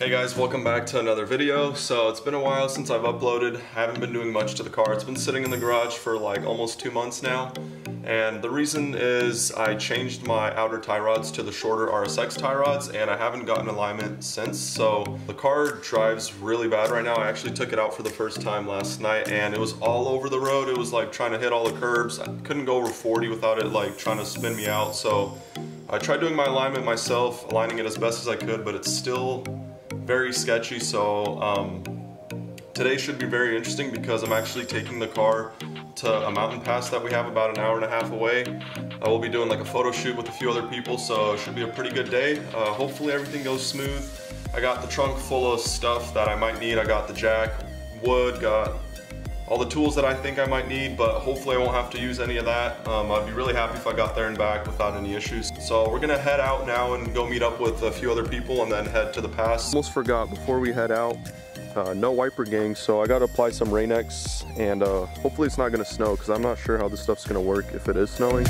Hey guys, welcome back to another video. So it's been a while since I've uploaded. I haven't been doing much to the car. It's been sitting in the garage for like almost 2 months now. And the reason is I changed my outer tie rods to the shorter RSX tie rods and I haven't gotten alignment since. So the car drives really bad right now. I actually took it out for the first time last night and it was all over the road. It was like trying to hit all the curbs. I couldn't go over 40 without it like trying to spin me out. So I tried doing my alignment myself, aligning it as best as I could, but it's still very sketchy. So today should be very interesting because I'm actually taking the car to a mountain pass that we have about an hour and a half away. We'll be doing like a photo shoot with a few other people, so it should be a pretty good day. Hopefully everything goes smooth. I got the trunk full of stuff that I might need. I got the jack, wood, got all the tools that I think I might need, but hopefully I won't have to use any of that. I'd be really happy if I got there and back without any issues. So we're gonna head out now and go meet up with a few other people and then head to the pass. Almost forgot, before we head out, no wiper gang, so I gotta apply some Rain-X and hopefully it's not gonna snow because I'm not sure how this stuff's gonna work if it is snowing.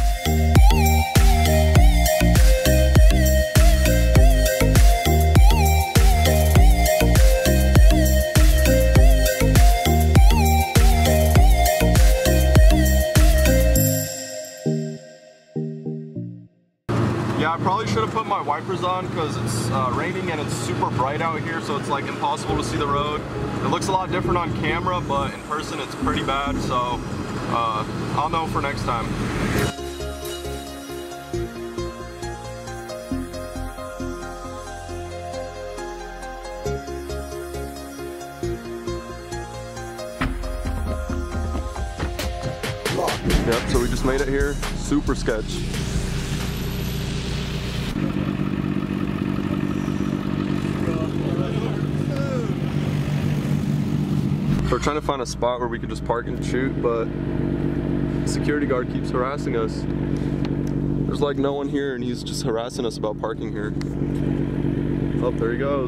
Yeah, I probably should have put my wipers on because it's raining and it's super bright out here, so it's like impossible to see the road. It looks a lot different on camera, but in person it's pretty bad, so I'll know for next time. Yep, so we just made it here. Super sketch. So we're trying to find a spot where we could just park and shoot, but the security guard keeps harassing us. There's like no one here and he's just harassing us about parking here. Oh, there he goes.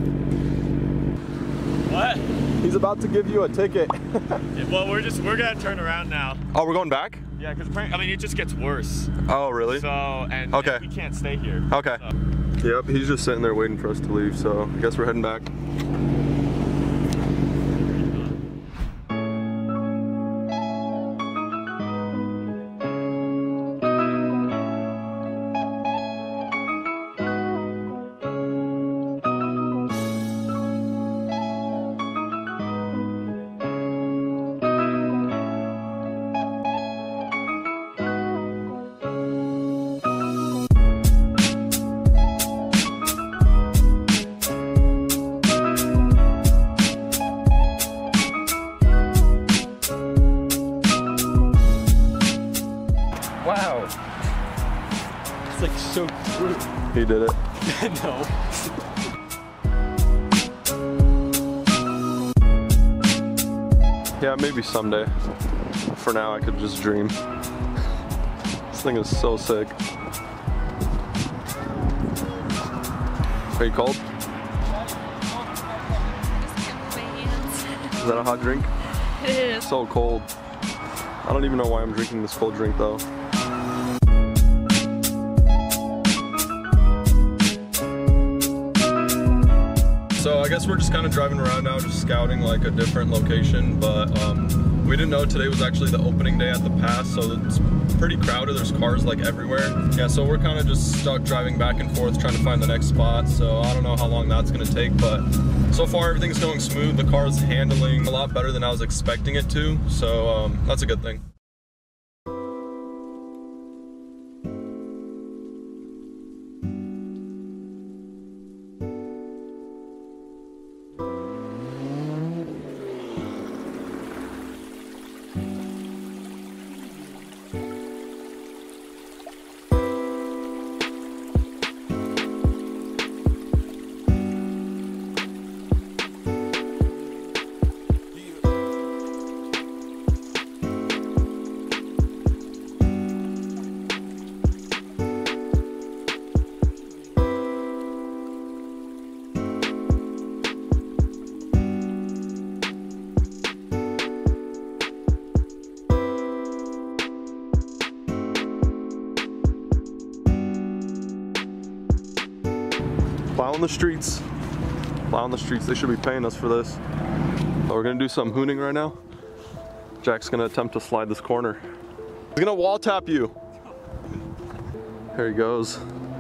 What? He's about to give you a ticket. Yeah, well, we're gonna turn around now. Oh, we're going back? Yeah, because I mean, it just gets worse. Oh, really? So, and okay. we can't stay here. Okay. So. Yep, he's just sitting there waiting for us to leave, so I guess we're heading back. Wow. It's like so true. He did it. No. Yeah, maybe someday. For now, I could just dream. This thing is so sick. Are you cold? Is that a hot drink? It is. It's so cold. I don't even know why I'm drinking this cold drink though. So I guess we're just kind of driving around now, just scouting like a different location, but we didn't know today was actually the opening day at the pass, so it's pretty crowded. There's cars like everywhere. Yeah, so we're kind of just stuck driving back and forth trying to find the next spot, so I don't know how long that's gonna take, but so far everything's going smooth. The car's handling a lot better than I was expecting it to, so that's a good thing. plowing the streets. plowing the streets. They should be paying us for this. But we're gonna do some hooning right now. Jack's gonna attempt to slide this corner. He's gonna wall tap you. Here he goes.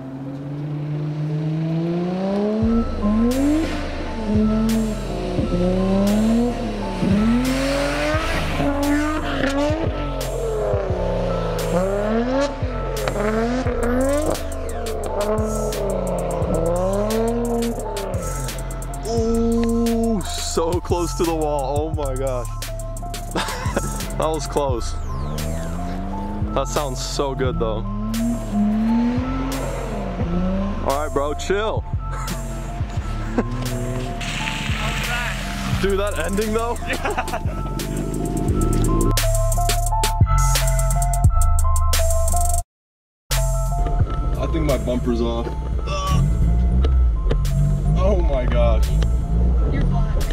Ooh, so close to the wall. Oh my gosh. That was close. That sounds so good though. Alright bro, chill. Dude, that ending though? Yeah. I think my bumper's off. Oh my gosh. You're fine.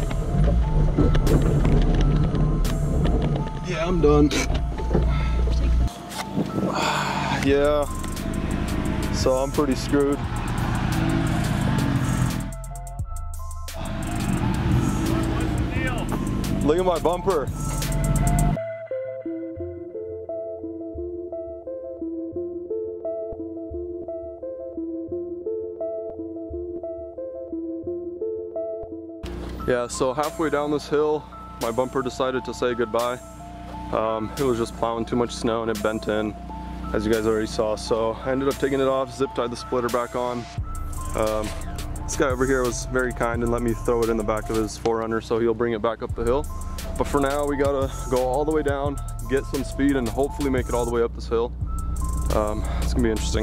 Yeah, I'm done. Yeah. So I'm pretty screwed. What's the deal? Look at my bumper. Yeah, so halfway down this hill, my bumper decided to say goodbye. It was just plowing too much snow and it bent in, as you guys already saw. So I ended up taking it off, zip tied the splitter back on. This guy over here was very kind and let me throw it in the back of his 4Runner, so he'll bring it back up the hill. But for now, we gotta go all the way down, get some speed, and hopefully make it all the way up this hill. It's gonna be interesting.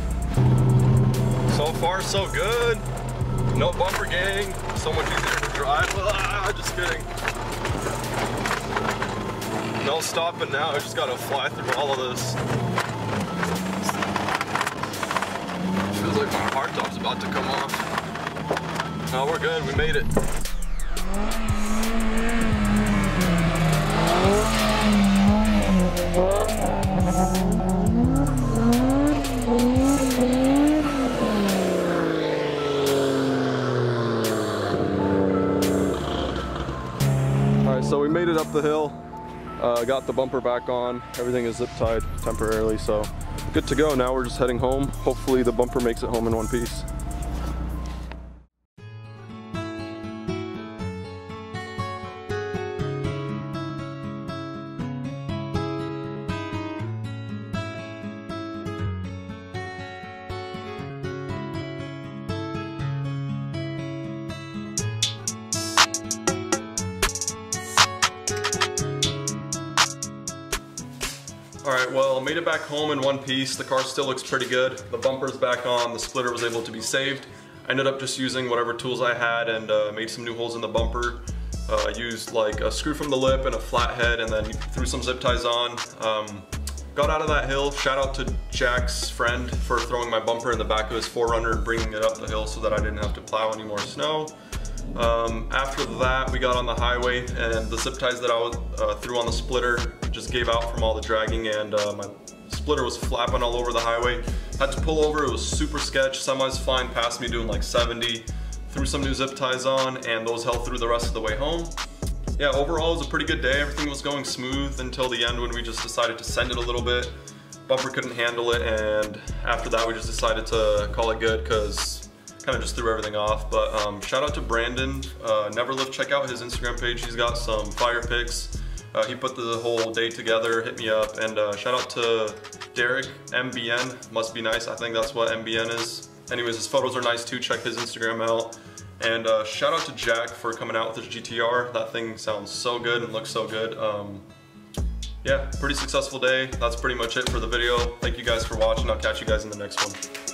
So far, so good. No bumper gang, so much easier to drive. Just kidding. No stopping now, I just gotta fly through all of this. Feels like my hardtop's about to come off. No, we're good, we made it. So we made it up the hill, got the bumper back on, everything is zip tied temporarily, so good to go. Now we're just heading home. Hopefully the bumper makes it home in one piece. Alright, well, made it back home in one piece. The car still looks pretty good. The bumper's back on, the splitter was able to be saved. I ended up just using whatever tools I had and made some new holes in the bumper. Used like a screw from the lip and a flathead and then threw some zip ties on. Got out of that hill. Shout out to Jack's friend for throwing my bumper in the back of his 4Runner and bringing it up the hill so that I didn't have to plow any more snow. After that, we got on the highway and the zip ties that I threw on the splitter just gave out from all the dragging, and my splitter was flapping all over the highway. Had to pull over, it was super sketch. Semis flying past me doing like 70. Threw some new zip ties on and those held through the rest of the way home. Yeah, overall it was a pretty good day. Everything was going smooth until the end when we just decided to send it a little bit. Bumper couldn't handle it, and after that we just decided to call it good because kind of just threw everything off. But shout out to Brandon, Neverlift, check out his Instagram page. He's got some fire pics. He put the whole day together, hit me up, and shout out to Dereck, MBN, must be nice, I think that's what MBN is. Anyways, his photos are nice too, check his Instagram out. And shout out to Jack for coming out with his GTR. That thing sounds so good and looks so good. Yeah, pretty successful day. That's pretty much it for the video. Thank you guys for watching. I'll catch you guys in the next one.